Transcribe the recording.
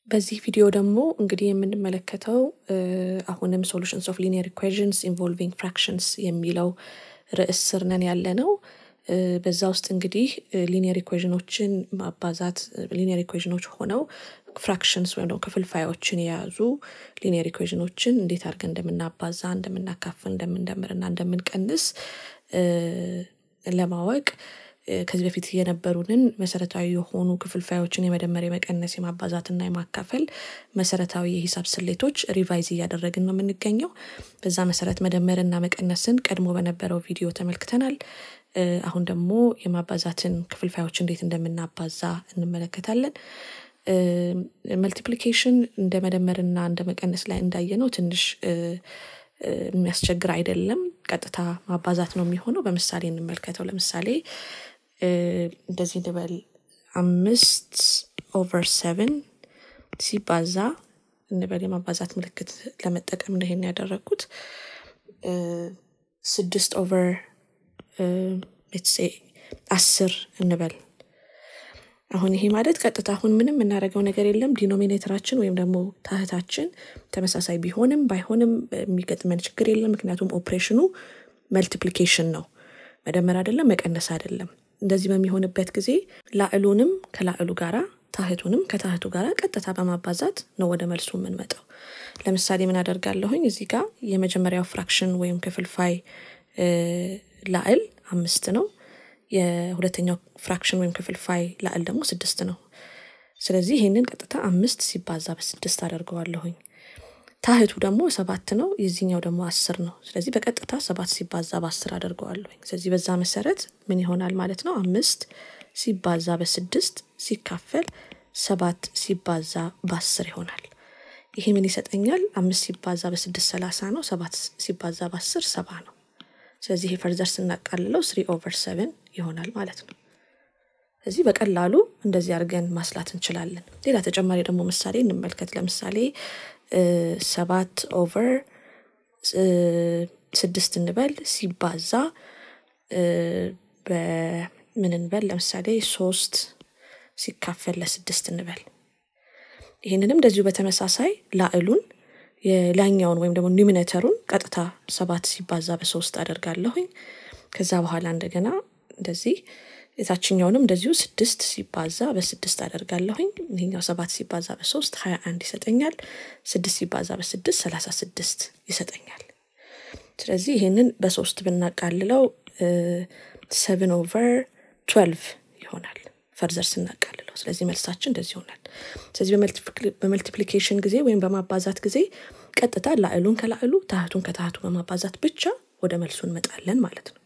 በዚህ ቪዲዮ ደግሞ እንግዲህ የምንመለከተው አሁንም solutions of linear equations involving fractions የሚለው ርዕስ ስር ነን ያለነው በዛ ውስጥ እንግዲህ linear equationዎችን ማባዛት linear equationዎች ሆነው fractions ወይም ደግሞ ክፍልፋዮችን የያዙ linear equationዎችን እንዴት አድርገን እንደምናባዛ እንደምናካፍል እንደምንደምርና እንደምንቀንስ ለማወቅ ከዚህ በፊት የነበሩንን መሰረታዊ የሆኑ ክፍልፋዮችን የመደመር የመቀነስ የማባዛትና የማካፈል መሰረታዊ የሂሳብ ስሌቶች ሪቫይዝ ያደረግን ነው የምንገኘው በዛ መሰረት መደመርና መቀነስን ቀድሞ በነበረው ቪዲዮ ተመልክተናል አሁን ደግሞ የማባዛትን ክፍልፋዮች እንዴት እንደምናባዛ እንመለከታለን መልቲፕሊኬሽን እንደ መደመርና እንደ መቀነስ ላይ እንዳየነው ትንሽ የሚያስቸግር አይደለም ቀጥታ ማባዛት ነው የሚሆነው በመሳሌ እንመልከተው ለምሳሌ እንደዚህ እንበል 5/7 ሲባዛ እንበል የማባዛት ምልክት ለመጠቀም ነው ይሄን ያደረኩት 6/10 እንበል አሁን ይሄ ማለት ቀጥታ አሁን ምንም እናደርገው ነገር የለም ዲኖሚኔተራችን ወይም ደግሞ ታህታችን ተመሳሳይ ቢሆንም ባይሆንም የሚገጥመን ችግር የለም ምክንያቱም ኦፕሬሽኑ መልቲፕሊኬሽን ነው መደመር አይደለም መቀነስ አይደለም እንደዚህ በሚሆንበት ጊዜ ላዕሉንም ከላዕሉ ጋራ ታህቱንም ከታህቱ ጋራ ቀጥታ በማባዛት ነው ወደ መልሱ የምንመጣው ለምሳሌ ምን አደርጋለሁኝ እዚህ ጋር የመጀመሪያው ፍራክሽን ወይም ክፍልፋይ ላዕል 5 ነው የሁለተኛው ፍራክሽን ወይም ክፍልፋይ ላዕል ደግሞ 6 ነው ስለዚህ ይሄንን ቀጥታ 5 ሲባዛ በ6 አደርገዋለሁኝ ታህቱ ደግሞ 7 ነው የዚህኛው ደግሞ 10 ነው ስለዚህ በቀጥታ 7 ሲባዛ በ10 አደርገዋለሁኝ ስለዚህ በዛ መሰረት ምን ይሆናል ማለት ነው 5 ሲባዛ በ6 ሲካፈል 7 ሲባዛ በ10 ይሆናል ይሄ ምን ይሰጠኛል 5 ሲባዛ በ6 30 ነው 7 ሲባዛ በ10 70 ነው ስለዚህ ይሄ ፈርዘር ስናቃልለው 3/7 ይሆናል ማለት ነው ስለዚህ በቀላሉ እንደዚህ አድርገን ማስላት እንችላለን ሌላ ተጨማሪ ደግሞ ምሳሌ እንመልከት ለምሳሌ 7/6 እንበል ሲባዛ በምን እንበል ለምሳሌ 3 ሲካፈል ለ6 እንበል ይሄንንም እንደዚሁ በተመሳሳይ ላዕሉን የላኛውን ወይም ደግሞ ኑሚኔተሩን ቀጥታ 7 ሲባዛ በ3 አደርጋለሁኝ ከዛ በኋላ እንደገና እንደዚህ የታችኛውንም እንደዚሁ 6 ሲባዛ በ6 አደርጋለሁኝ ይሄኛው 7 ሲባዛ በ3 21 ይሰጠኛል 6 ሲባዛ በ6 36 ይሰጠኛል ስለዚህ ይሄንን በ3 ብናቃልለው 7/12 ይሆናል ፈርዘር ስናቃልለው ስለዚህ መልሳችን እንደዚህ ይሆናል ስለዚህ በመልቲፕሊኬሽን ጊዜ ወይም በማባዛት ጊዜ ቀጥታ ላዕሉን ከላዕሉ ታህቱን ከታህቱ በማባዛት ብቻ ወደ መልሱ እንመጣለን ማለት ነው